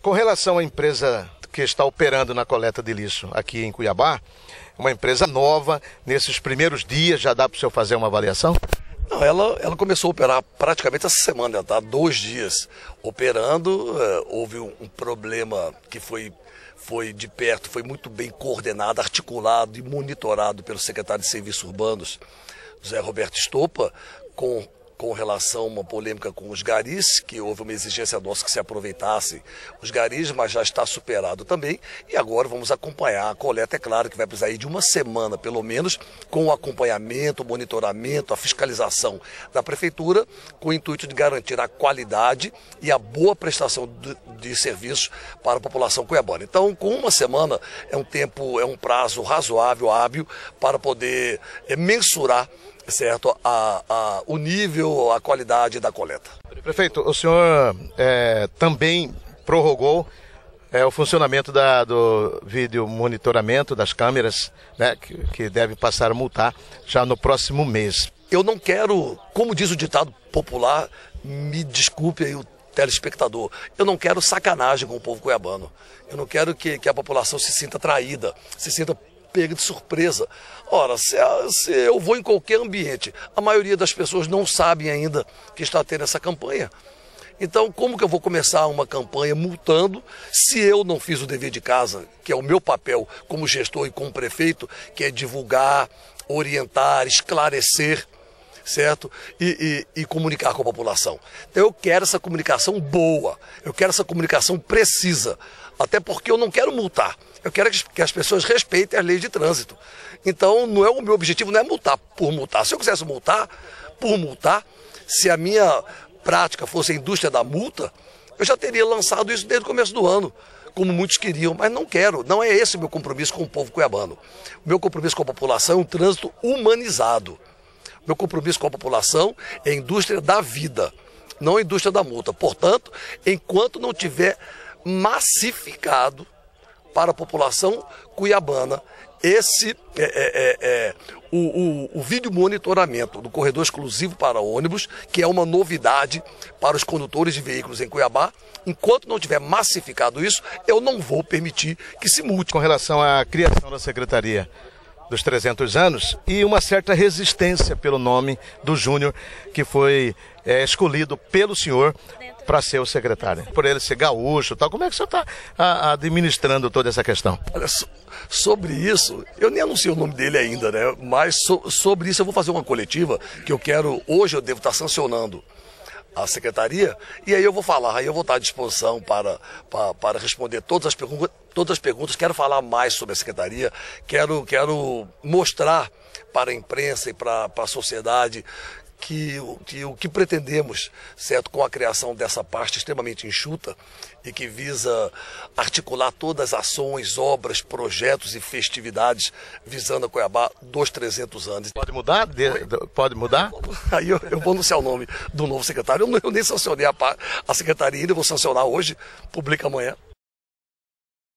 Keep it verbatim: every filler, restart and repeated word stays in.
Com relação à empresa que está operando na coleta de lixo aqui em Cuiabá, uma empresa nova, nesses primeiros dias já dá para o senhor fazer uma avaliação? Não, ela, ela começou a operar praticamente essa semana, ela está há dois dias operando. É, houve um, um problema que foi, foi de perto, foi muito bem coordenado, articulado e monitorado pelo secretário de Serviços Urbanos, José Roberto Estopa, com, com relação a uma polêmica com os garis, que houve uma exigência nossa que se aproveitassem os garis, mas já está superado também. E agora vamos acompanhar a coleta. É claro que vai precisar ir de uma semana, pelo menos, com o acompanhamento, o monitoramento, a fiscalização da Prefeitura, com o intuito de garantir a qualidade e a boa prestação de, de serviços para a população cuiabana. Então, com uma semana é um tempo, é um prazo razoável, hábil, para poder é, mensurar, certo, a, a, o nível, a qualidade da coleta. Prefeito, o senhor é, também prorrogou é, o funcionamento da, do vídeo monitoramento das câmeras, né, que, que deve passar a multar já no próximo mês. Eu não quero, como diz o ditado popular, me desculpe aí o telespectador, eu não quero sacanagem com o povo cuiabano. Eu não quero que, que a população se sinta traída, se sinta pega de surpresa. Ora, se, se eu vou em qualquer ambiente, a maioria das pessoas não sabem ainda que está tendo essa campanha. Então, como que eu vou começar uma campanha multando se eu não fiz o dever de casa, que é o meu papel como gestor e como prefeito, que é divulgar, orientar, esclarecer, certo? E, e, e comunicar com a população. Então, eu quero essa comunicação boa, eu quero essa comunicação precisa, até porque eu não quero multar. Eu quero que as pessoas respeitem as leis de trânsito. Então, não é o meu objetivo, não é multar por multar. Se eu quisesse multar por multar, se a minha prática fosse a indústria da multa, eu já teria lançado isso desde o começo do ano, como muitos queriam, mas não quero. Não é esse o meu compromisso com o povo cuiabano. O meu compromisso com a população é um trânsito humanizado. O meu compromisso com a população é a indústria da vida, não a indústria da multa. Portanto, enquanto não tiver massificado para a população cuiabana esse é, é, é, o, o, o vídeo monitoramento do corredor exclusivo para ônibus, que é uma novidade para os condutores de veículos em Cuiabá. Enquanto não tiver massificado isso, eu não vou permitir que se multe. Com relação à criação da Secretaria dos trezentos anos e uma certa resistência pelo nome do Júnior, que foi é, escolhido pelo senhor para ser o secretário, por ele ser gaúcho, tal. Como é que o senhor está administrando toda essa questão? Olha, so, sobre isso, eu nem anunciei o nome dele ainda, né? Mas so, sobre isso eu vou fazer uma coletiva que eu quero, hoje eu devo estar sancionando a secretaria, e aí eu vou falar, aí eu vou estar à disposição para, para, para responder todas as perguntas, todas as perguntas, quero falar mais sobre a secretaria, quero, quero mostrar para a imprensa e para, para a sociedade Que, que o que pretendemos, certo, com a criação dessa parte extremamente enxuta e que visa articular todas as ações, obras, projetos e festividades visando a Cuiabá dos trezentos anos. Pode mudar? De, pode mudar? Aí eu, eu vou anunciar o nome do novo secretário. Eu, eu nem sancionei a, a secretaria ainda, eu vou sancionar hoje, publica amanhã.